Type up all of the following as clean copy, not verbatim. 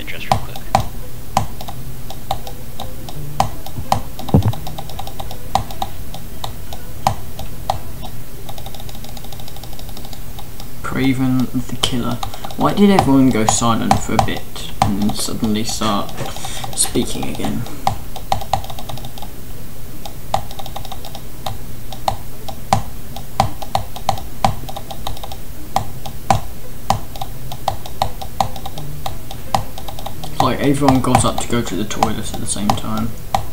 address real quick. Craven the Killer. Why did everyone go silent for a bit and then suddenly start speaking again? Like everyone got up to go to the toilet at the same time.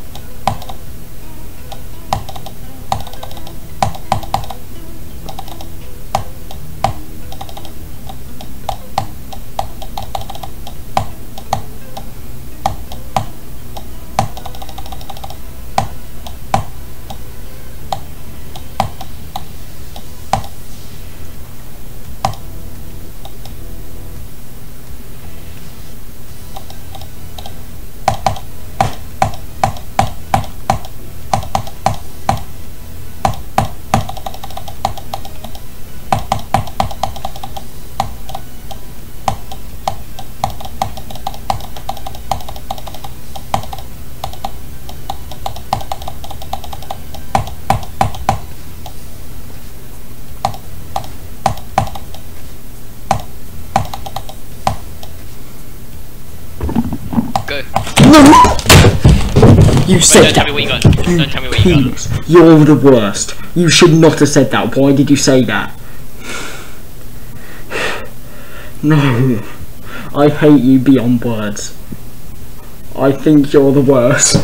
Go. You said Don't tell me what you got. Don't tell me what you got. You're the worst. You should not have said that. Why did you say that? No. I hate you beyond words. I think you're the worst.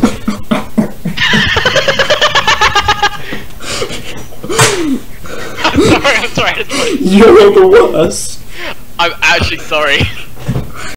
I'm sorry. You're the worst. I'm actually sorry.